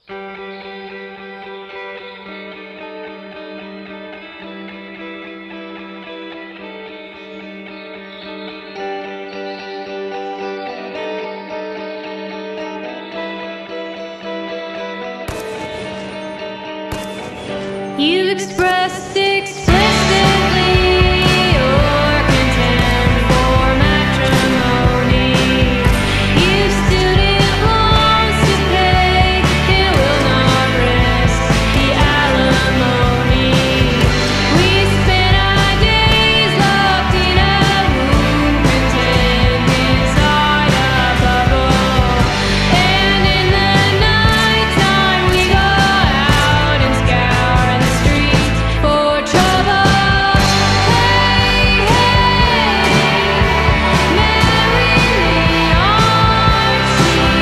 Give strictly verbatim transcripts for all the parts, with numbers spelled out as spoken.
You expressed explicitly your contempt for matrimony. You student loans to pay and will not risk the alimony. We spent our days locked in a room, pretend inside a bubble. And in the nighttime we go out and scour the streets for trouble. Hey, hey, marry me, Archie.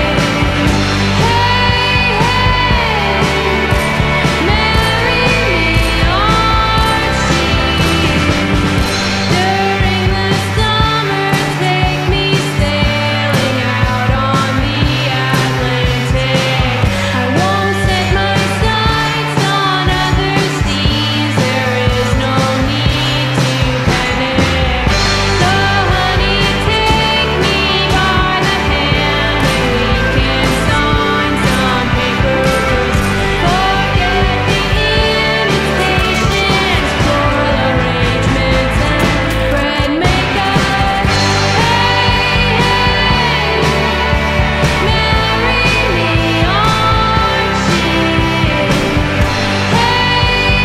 Hey, hey, marry me, Archie. During the summer, take me sailing out on the Atlantic. I won't set my sights on other seas. There is no need to panic. So honey, take me by the hand and we can sign some papers. Forget the invitations, floral arrangements and bread makeup. Hey, hey, marry me, Archie. Hey,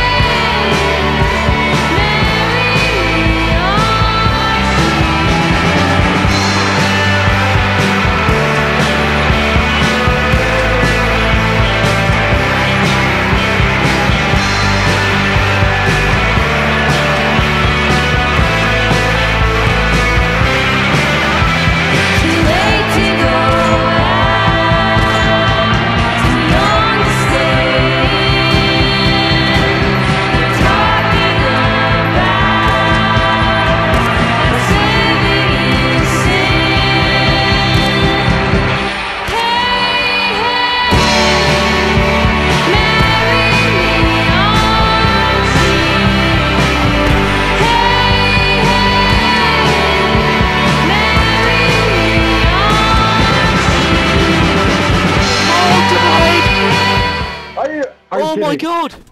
too late to go out, too young to stand. You're talking about civilian sin. Hey, hey, marry me, Archie. Hey, hey, marry me, Archie. Are you? Are you Oh my kidding? god!